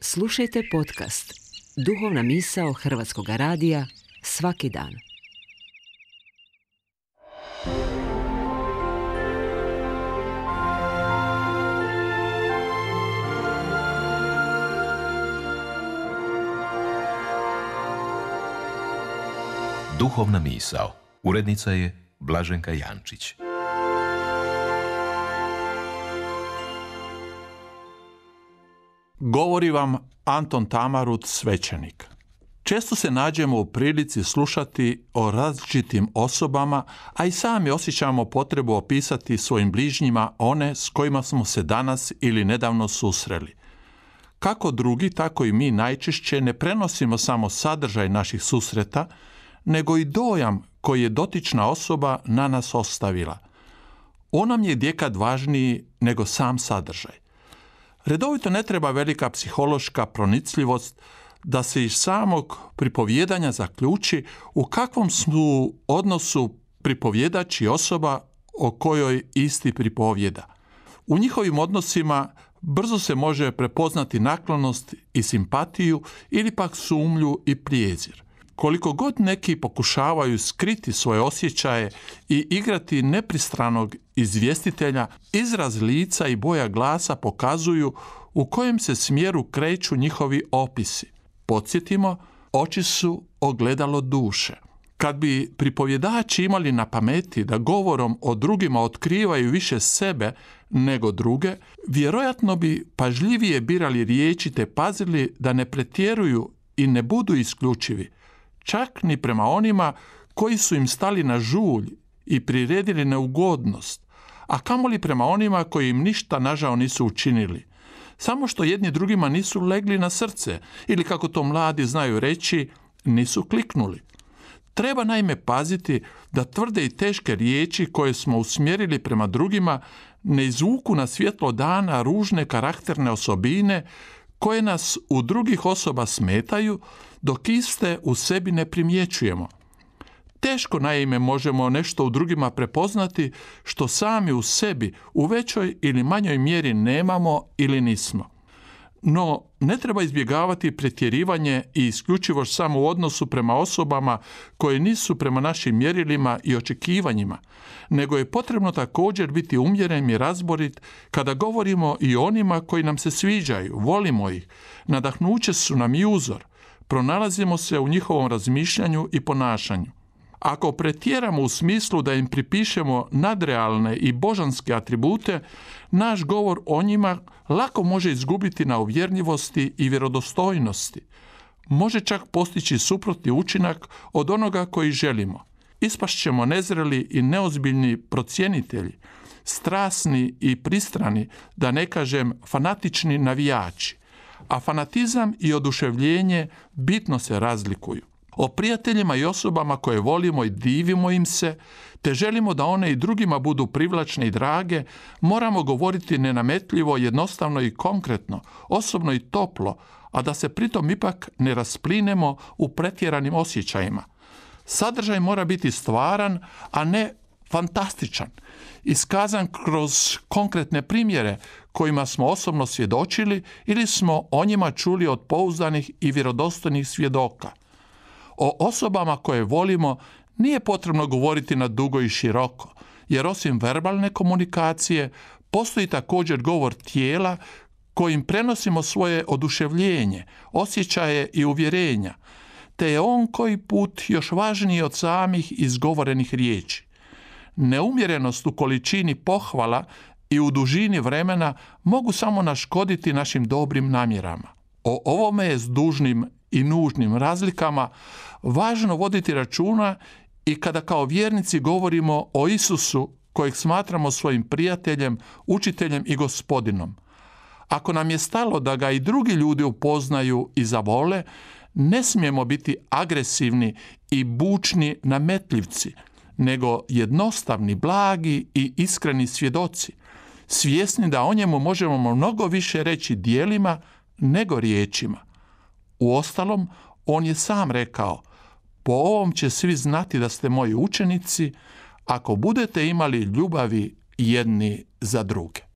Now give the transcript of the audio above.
Slušajte podcast Duhovna misao Hrvatskog radija svaki dan. Duhovna misao. Urednica je Blaženka Jančić. Govori vam Anton Tamarut, svećenik. Često se nađemo u prilici slušati o različitim osobama, a i sami osjećamo potrebu opisati svojim bližnjima one s kojima smo se danas ili nedavno susreli. Kako drugi, tako i mi najčešće ne prenosimo samo sadržaj naših susreta, nego i dojam koji je dotična osoba na nas ostavila. On nam je gdjekad važniji nego sam sadržaj. Redovito ne treba velika psihološka pronicljivost da se iz samog pripovjedanja zaključi u kakvom su odnosu pripovjedač i osoba o kojoj isti pripovjeda. U njihovim odnosima brzo se može prepoznati naklonost i simpatiju ili pak sumnju i prijezir. Koliko god neki pokušavaju skriti svoje osjećaje i igrati nepristranog izvjestitelja, izraz lica i boja glasa pokazuju u kojem se smjeru kreću njihovi opisi. Podsjetimo, oči su ogledalo duše. Kad bi pripovjedači imali na pameti da govorom o drugima otkrivaju više sebe nego druge, vjerojatno bi pažljivije birali riječi te pazili da ne pretjeruju i ne budu isključivi, čak ni prema onima koji su im stali na žulj i priredili neugodnost, a kamoli prema onima koji im ništa nažao nisu učinili. Samo što jedni drugima nisu legli na srce ili, kako to mladi znaju reći, nisu kliknuli. Treba naime paziti da tvrde i teške riječi koje smo usmjerili prema drugima ne izvuku na svjetlo dana ružne karakterne osobine koje nas u drugih osoba smetaju, dok iste u sebi ne primjećujemo. Teško naime možemo nešto u drugima prepoznati što sami u sebi u većoj ili manjoj mjeri nemamo ili nismo. No, ne treba izbjegavati pretjerivanje i isključivo samo u odnosu prema osobama koje nisu prema našim mjerilima i očekivanjima, nego je potrebno također biti umjeren i razborit kada govorimo i o onima koji nam se sviđaju, volimo ih, nadahnuće su nam i uzor, pronalazimo se u njihovom razmišljanju i ponašanju. Ako pretjeramo u smislu da im pripišemo nadrealne i božanske atribute, naš govor o njima lako može izgubiti na uvjerljivosti i vjerodostojnosti. Može čak postići suprotni učinak od onoga koji želimo. Ispašćemo nezreli i neozbiljni procjenitelji, strasni i pristrani, da ne kažem fanatični navijači. A fanatizam i oduševljenje bitno se razlikuju. O prijateljima i osobama koje volimo i divimo im se, te želimo da one i drugima budu privlačne i drage, moramo govoriti nenametljivo, jednostavno i konkretno, osobno i toplo, a da se pritom ipak ne rasplinemo u pretjeranim osjećajima. Sadržaj mora biti stvaran, a ne fantastičan, iskazan kroz konkretne primjere kojima smo osobno svjedočili ili smo o njima čuli od pouzdanih i vjerodostojnih svjedoka. O osobama koje volimo nije potrebno govoriti na dugo i široko, jer osim verbalne komunikacije postoji također govor tijela kojim prenosimo svoje oduševljenje, osjećaje i uvjerenja, te je on koji put još važniji od samih izgovorenih riječi. Neumjerenost u količini pohvala i u dužini vremena mogu samo naškoditi našim dobrim namjerama. O ovome je s dužnim i nužnim razlikama važno voditi računa i kada kao vjernici govorimo o Isusu kojeg smatramo svojim prijateljem, učiteljem i gospodinom. Ako nam je stalo da ga i drugi ljudi upoznaju i zavole, ne smijemo biti agresivni i bučni nametljivci, nego jednostavni, blagi i iskreni svjedoci, svjesni da o njemu možemo mnogo više reći djelima nego riječima. Uostalom, on je sam rekao: po ovom će svi znati da ste moji učenici, ako budete imali ljubavi jedni za druge.